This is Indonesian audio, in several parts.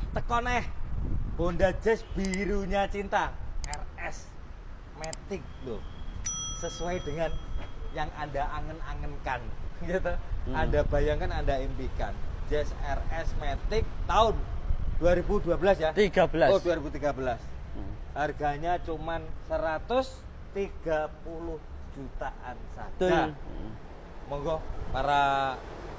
teko neh Honda Jazz birunya cinta RS Matic loh. Sesuai dengan yang Anda angen-angenkan gitu. Anda bayangkan, Anda impikan. Jazz RS Matic tahun 2012 ya? 13. Oh, 2013. Harganya cuman 130 jutaan saja. Monggo para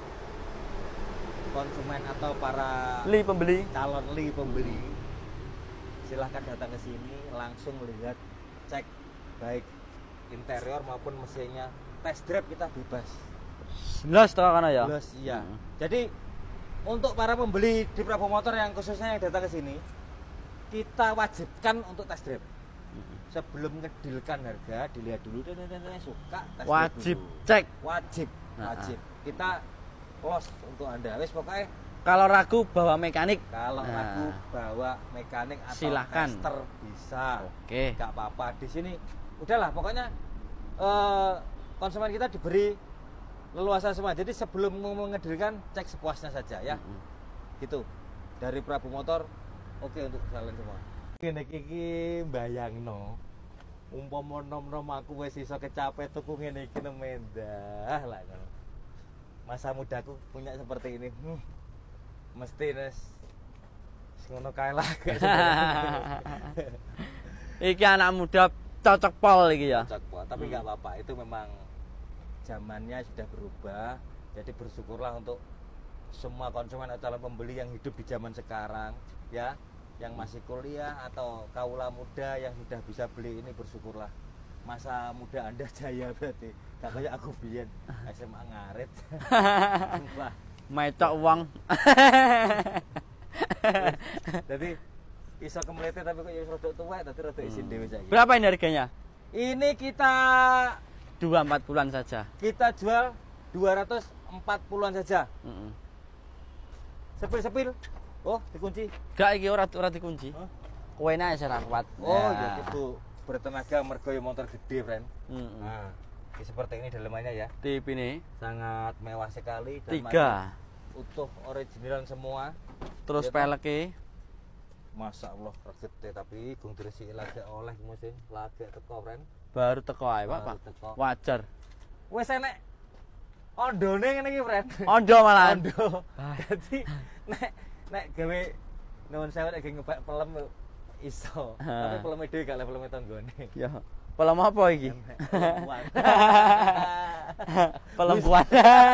konsumen atau para Pembeli. calon pembeli silahkan datang ke sini, langsung lihat, cek baik interior maupun mesinnya. Test drive kita bebas. Jelas toh kan ya? Jelas, iya. Jadi untuk para pembeli di Prabu Motor yang khususnya yang datang ke sini, kita wajibkan untuk test drive. Sebelum ngedilkan harga, dilihat dulu dan suka tes wajib dulu. cek. Wajib. Kita close untuk Anda. Wis pokoknya Kalau ragu bawa mekanik. kalau ragu bawa mekanik atau Silahkan. tester bisa. Oke. Gak apa-apa. Di sini udahlah pokoknya konsumen kita diberi leluasa semua. Jadi sebelum mau ngedilkan, cek sepuasnya saja ya. Gitu. Dari Prabu Motor oke untuk kalian semua. Ngene iki bayangno. Umpama nom-nom aku wis iso kecapek tuku ngene iki mendah lah. Masa mudaku punya seperti ini. Mesti nes ngono kae lah. Iki anak muda cocok pol iki ya. Cocok pol, tapi nggak apa-apa. Itu memang zamannya sudah berubah. Jadi bersyukurlah untuk semua konsumen atau calon pembeli yang hidup di zaman sekarang ya, yang masih kuliah atau kaula muda yang sudah bisa beli ini, bersyukurlah. Masa muda Anda jaya berarti. Gak kayak aku biyen SMA ngarit. Sumpah. Mecok uang. Jadi iso kemlete tapi kok ya rada tuwek, dadi rada isin dhewe saiki. Berapa ini harganya? Ini kita 2-4 bulan saja. Kita jual 240-an saja. Sepil-sepil. Oh, dikunci. Gak iki ora dikunci. Huh? Kowe-ne ora kuat. Oh, ya itu bertenaga mergo ya motor gede, friend. Nah, seperti ini dalamannya ya. Tip ini Sangat mewah sekali. 3. Utuh original semua. Terus Ya, peleke. Masya Allah regete tapi gung diresiki lagi oleh mesin lagi teko, friend. Baru teko ae, Baru Pak. teko. Wajar. Wes enek ondone ngene iki, friend. Ondo malah. Ondo. Dadi nek gawe nuwun sewu nek ngebak pelem iso. Tapi peleme dhewe gak peleme tanggone. Ya. Pelem apa iki? Pelempuan. Pelempuan.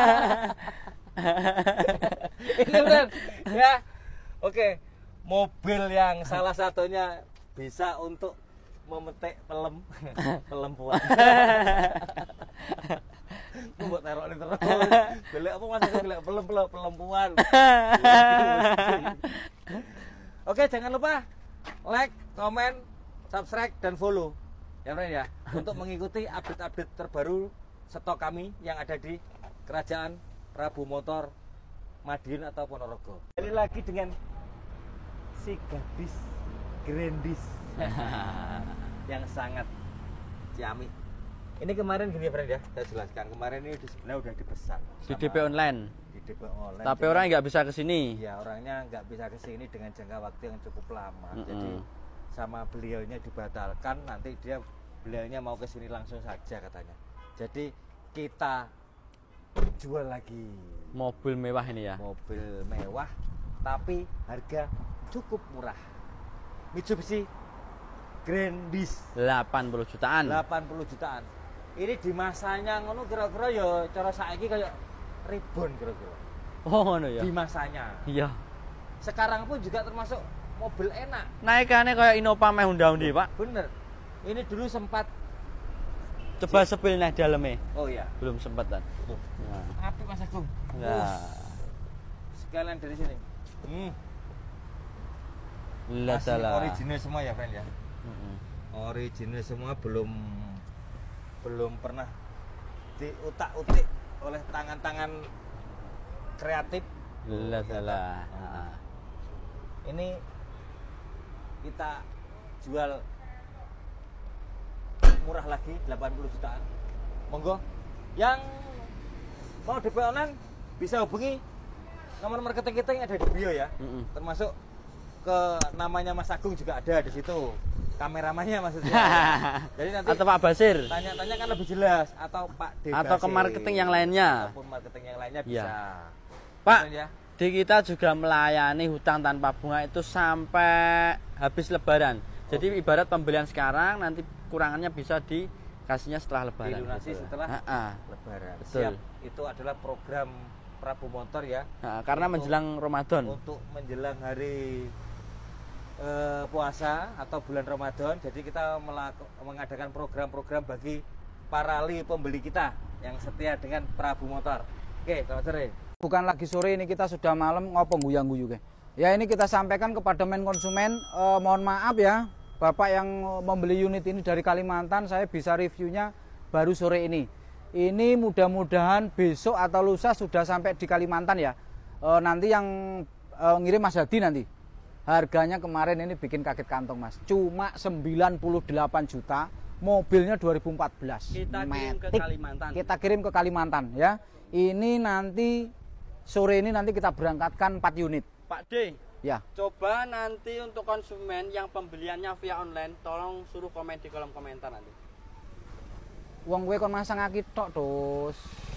Ini friend. Ya. Oke. Mobil yang salah satunya bisa untuk memetik pelempuan. Buat taruh ini terus. Golek apa Mas? Golek pelempuan. Oke, jangan lupa like, komen, subscribe dan follow. Ya, friend ya. Untuk mengikuti update-update terbaru stok kami yang ada di Kerajaan Prabu Motor Madiun atau Ponorogo. Kembali lagi dengan si gadis grandis yang sangat ciamik. Ini kemarin gini, friend ya, saya jelaskan. Kemarin ini sebenarnya udah dipesan Di DP online. Di DP online. Tapi orangnya nggak bisa ke sini. Ya, orangnya nggak bisa ke sini dengan jangka waktu yang cukup lama. Jadi sama beliaunya dibatalkan. Nanti beliaunya mau ke sini langsung saja katanya. Jadi kita jual lagi Mobil mewah ini ya. mobil mewah tapi harga cukup murah. Mitsubishi Grandis 80 jutaan. 80 jutaan. Ini di masanya ngono kira-kira ya cara saiki kayak ribbon kira-kira. Oh ngono ya. Di masanya. Iya. Sekarang pun juga termasuk mobil enak. Naikannya kayak Innova meh Honda-Honda, Pak. Bener. Ini dulu sempat Coba sepil nah dalamnya. oh iya. Belum sempat kan. Tuh. Nah. Apik Mas Agung. Nah. Sekalian dari sini. Lah Masih salah. original semua ya, friend ya. Original semua, belum pernah diutak-utik oleh tangan-tangan kreatif. Lah salah. Nah, ini kita jual murah lagi 80 jutaan. Monggo yang mau DP online bisa hubungi nomor marketing kita yang ada di bio ya. Termasuk ke namanya Mas Agung juga ada di situ. Kameramannya maksudnya. Jadi nanti atau Pak Basir. Tanya-tanya kan lebih jelas atau Pak D. Atau ke marketing yang lainnya. Ataupun marketing yang lainnya bisa. Ya. Pak, ya. di kita juga melayani hutang tanpa bunga itu sampai habis lebaran. Jadi ibarat pembelian sekarang nanti kurangannya bisa dikasihnya setelah lebaran. Dilunasi setelah lebaran. Betul. Siap. Itu adalah program Prabu Motor ya. Karena menjelang Ramadan. Untuk menjelang hari puasa atau bulan Ramadan, jadi kita mengadakan program-program bagi para pembeli kita yang setia dengan Prabu Motor. Oke, selamat sore. Bukan lagi sore, ini kita sudah malam ngopo guyang-guyu ke. Ya, ini kita sampaikan kepada main konsumen, mohon maaf ya, Bapak yang membeli unit ini dari Kalimantan, saya bisa reviewnya baru sore ini. Ini mudah-mudahan besok atau lusa sudah sampai di Kalimantan ya. Nanti yang ngirim Mas Hadi nanti. Harganya kemarin ini bikin kaget kantong Mas. Cuma 98 juta, mobilnya 2014. Kita kirim ke Kalimantan. Kita kirim ke Kalimantan ya. Ini nanti sore ini nanti kita berangkatkan 4 unit. Pak D. Ya. Coba nanti untuk konsumen yang pembeliannya via online, tolong suruh komen di kolom komentar nanti. Wong gue kon masang aki tok terus.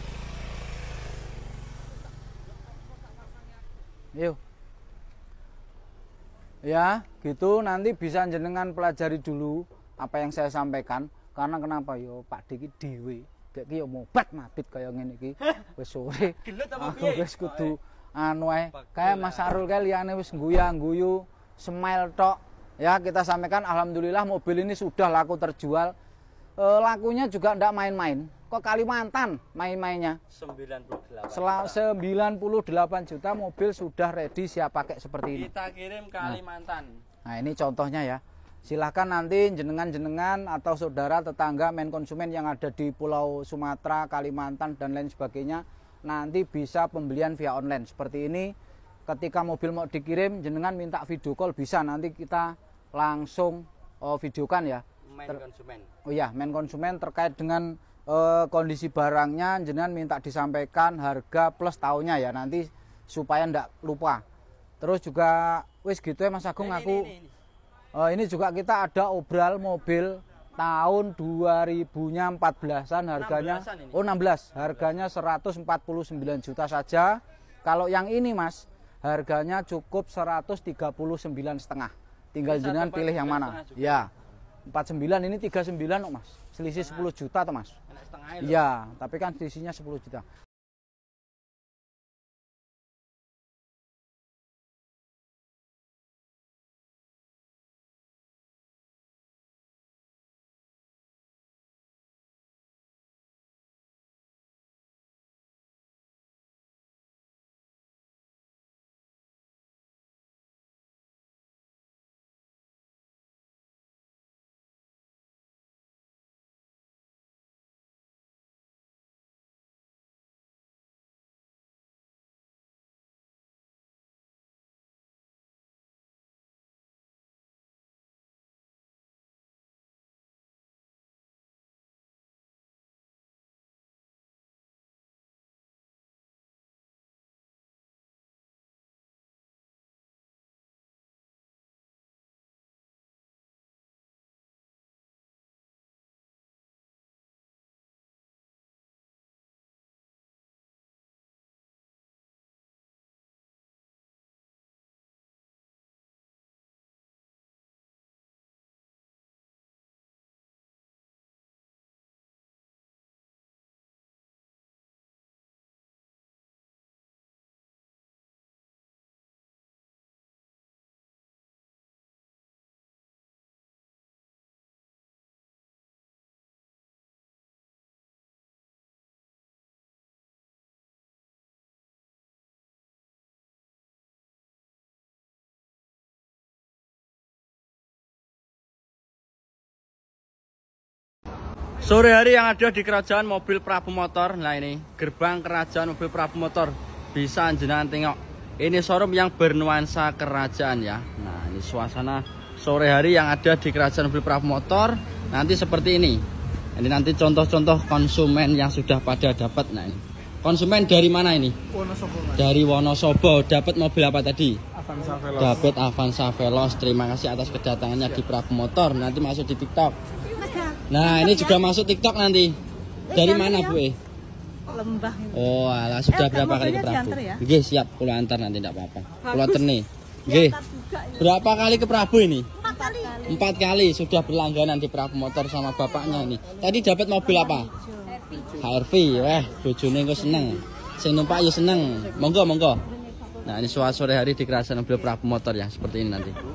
Yuk. Ya, gitu nanti bisa jenengan pelajari dulu apa yang saya sampaikan. Karena kenapa yo Pak Diki dhewe kayak yo mobat mabit kaya ngene iki. Wis sore. Aku wis kudu anu ae. Kayak Mas Sarul kae liyane wis guyu smile tok. Ya, kita sampaikan alhamdulillah mobil ini sudah laku terjual. Lakunya juga ndak main-main. Kok Kalimantan main-mainnya? 98 juta mobil sudah ready siap pakai seperti ini. Kita kirim ke Kalimantan. Nah, ini contohnya ya. Silahkan nanti jenengan-jenengan atau saudara tetangga main konsumen yang ada di Pulau Sumatera, Kalimantan dan lain sebagainya nanti bisa pembelian via online seperti ini. Ketika mobil mau dikirim, jenengan minta video call bisa, nanti kita langsung videokan ya. Main konsumen. Oh iya, main konsumen terkait dengan kondisi barangnya, jenengan minta disampaikan harga plus tahunnya ya, nanti supaya ndak lupa. Terus juga wis gitu ya Mas Agung, ini juga kita ada obral mobil tahun 2000-nya 14-an harganya 16, harganya 149 juta saja. Kalau yang ini Mas, harganya cukup 139,5. Tinggal jenengan pilih yang mana. Ya. 49 ini 39 kok Mas. Selisih 10 juta toh Mas. Iya, tapi kan selisihnya 10 juta. Sore hari yang ada di Kerajaan Mobil Prabu Motor. Nah, ini gerbang Kerajaan Mobil Prabu Motor. Bisa jenengan tengok. Ini showroom yang bernuansa kerajaan ya. Nah, ini suasana sore hari yang ada di Kerajaan Mobil Prabu Motor. Nanti seperti ini. Ini nanti contoh-contoh konsumen yang sudah pada dapat. Nah, ini konsumen dari mana ini? Wonosobo Mas. Dari Wonosobo. Dapat mobil apa tadi? Avanza Veloz. David Avanza Veloz. Terima kasih atas kedatangannya di Prabu Motor. Nanti masuk di TikTok. Nah, ini juga masuk TikTok nanti. Dari mana, Bu? Lembah. Oh, alah, sudah berapa kali ke Prabu? Ya? Nggih, siap, kula antar nanti enggak apa-apa. Kula teni. Nggih. Berapa kali ke Prabu ini? 4 kali. 4 kali sudah berlangganan di Prabu Motor sama bapaknya nih. Tadi dapat mobil apa? HRV. Wah, bojone kok seneng. Sing numpak ya seneng. Monggo, monggo. Nah, ini sore hari di kerajaan mobil Prabu Motor ya, seperti ini nanti.